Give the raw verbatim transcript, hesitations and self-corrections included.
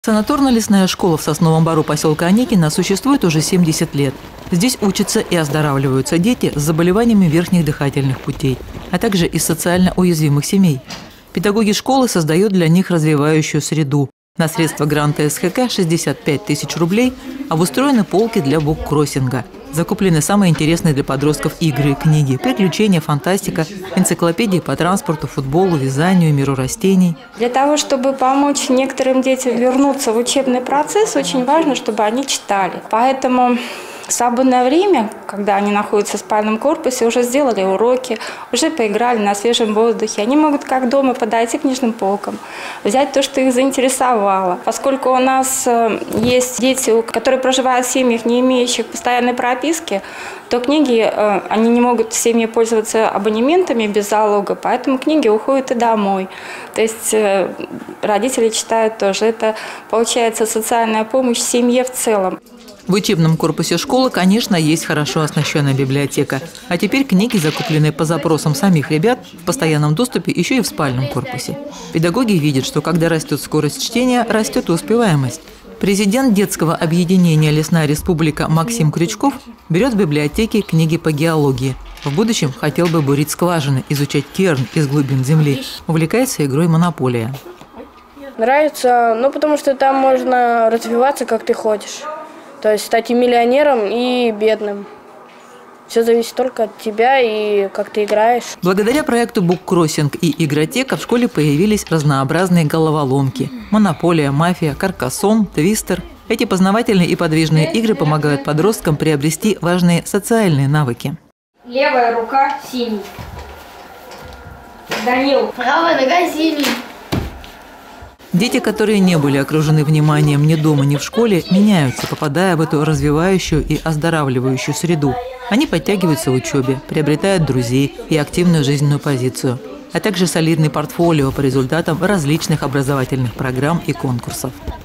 Санаторно-лесная школа в Сосновом Бору поселка Аникино существует уже семьдесят лет. Здесь учатся и оздоравливаются дети с заболеваниями верхних дыхательных путей, а также из социально уязвимых семей. Педагоги школы создают для них развивающую среду. На средства гранта эс ха ка шестьдесят пять тысяч рублей обустроены полки для буккроссинга. Закуплены самые интересные для подростков игры, книги, приключения, фантастика, энциклопедии по транспорту, футболу, вязанию, миру растений. Для того, чтобы помочь некоторым детям вернуться в учебный процесс, очень важно, чтобы они читали. Поэтому в свободное время, когда они находятся в спальном корпусе, уже сделали уроки, уже поиграли на свежем воздухе. Они могут как дома подойти к книжным полкам, взять то, что их заинтересовало. Поскольку у нас есть дети, которые проживают в семьях, не имеющих постоянной прописки, то книги, они не могут в семье пользоваться абонементами без залога, поэтому книги уходят и домой. То есть родители читают тоже. Это получается социальная помощь семье в целом. В учебном корпусе школы, конечно, есть хорошо оснащенная библиотека. А теперь книги, закупленные по запросам самих ребят, в постоянном доступе еще и в спальном корпусе. Педагоги видят, что когда растет скорость чтения, растет и успеваемость. Президент детского объединения «Лесная республика» Максим Крючков берет в библиотеке книги по геологии. В будущем хотел бы бурить скважины, изучать керн из глубин земли. Увлекается игрой «Монополия». Нравится, ну потому что там можно развиваться, как ты хочешь. То есть стать и миллионером, и бедным. Все зависит только от тебя и как ты играешь. Благодаря проекту «Буккроссинг» и «Игротека» в школе появились разнообразные головоломки. Монополия, мафия, каркасон, твистер. Эти познавательные и подвижные игры помогают подросткам приобрести важные социальные навыки. Левая рука синий. Данил. Правая нога синий. Дети, которые не были окружены вниманием ни дома, ни в школе, меняются, попадая в эту развивающую и оздоравливающую среду. Они подтягиваются в учебе, приобретают друзей и активную жизненную позицию, а также солидный портфолио по результатам различных образовательных программ и конкурсов.